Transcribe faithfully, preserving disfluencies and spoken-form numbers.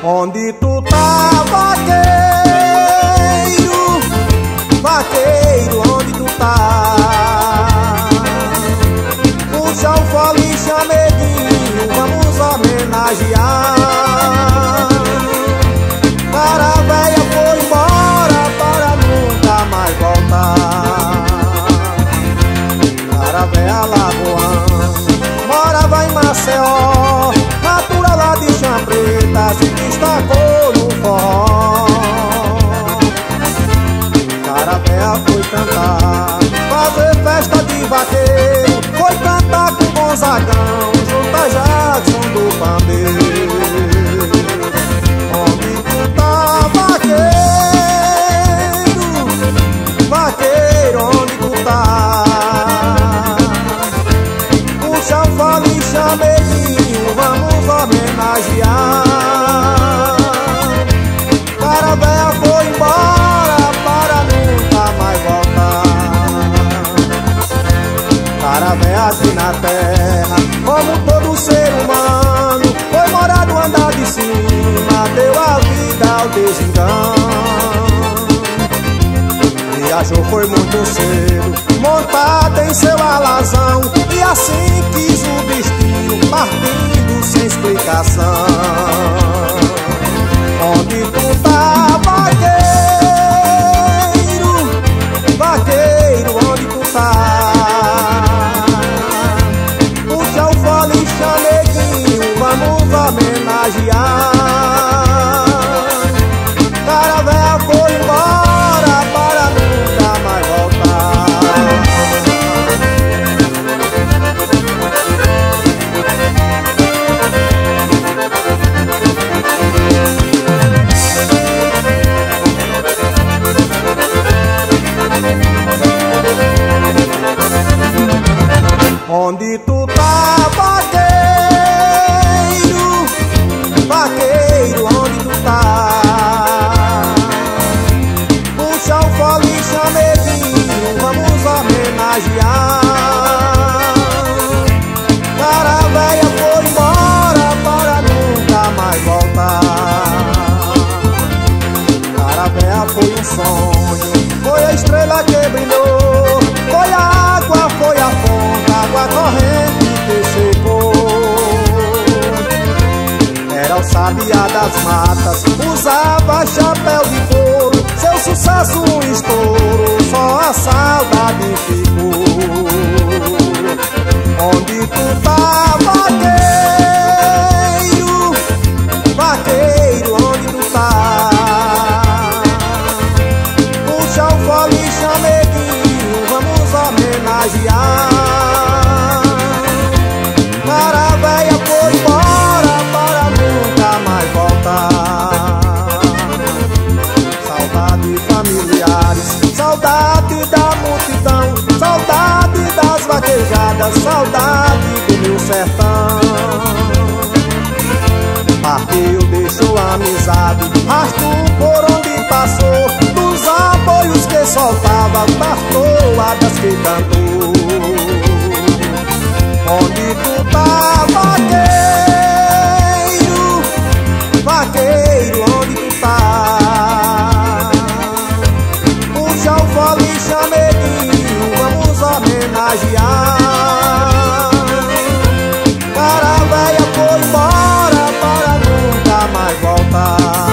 Onde tu tá, vaqueiro? Vaqueiro, onde tu tá? Puxa o fole, chameguinho, vamos homenagear. Cara véia foi embora para nunca mais voltar. Cara véia lagoana, morava em Maceió, natura lá de Chã Preta, se destacou no forró. Cara véia foi cantar, fazer festa de vaqueiro, foi cantar com Gonzagão, junto a Jackson do pandeiro. Onde tu tá, vaqueiro? Vaqueiro, onde tu tá? Puxa o fole, chameguinho, vamos homenagear. Cara véia foi embora para nunca mais voltar. Cara véia aqui na terra, como todo ser humano, foi morar no andar de cima, deu a vida ao desengano. Viajou foi muito cedo, montada em seu alazão, e assim quis o destino, partindo sem explicação. Onde tu tá, vaqueiro? Vaqueiro, onde tu tá? Puxa o fole, chameguinho, vamos homenagear. Cara véia foi embora para nunca mais voltar. Onde tu tá, vaqueiro? Vaqueiro, onde tu tá? Puxa o fole, chameguinho, vamos homenagear. Cara véia foi embora para nunca mais voltar. Cara véia foi um sonho, foi a estrela que brilhou, foi a água, foi a fonte, água corrente que secou. Era o sabiá das matas, usava chapéu de couro, seu sucesso um estouro, só a saudade ficou. Onde tu tá, vaqueiro? Vaqueiro, onde tu tá? Puxa o fole, chameguinho, vamos homenagear. Cara véia foi embora para nunca mais voltar. Saudade familiares, saudade da multidão, saudade das vaquejadas, saudade do meu sertão. Partiu, deixou a amizade, rastro por onde passou, dos apoios que soltava, das toadas que cantou. Onde tu tá, vaqueiro? Vaqueiro, onde tu tá? Puxa o fole, chameguinho, vamos homenagear. Cara véia foi embora para nunca mais voltar.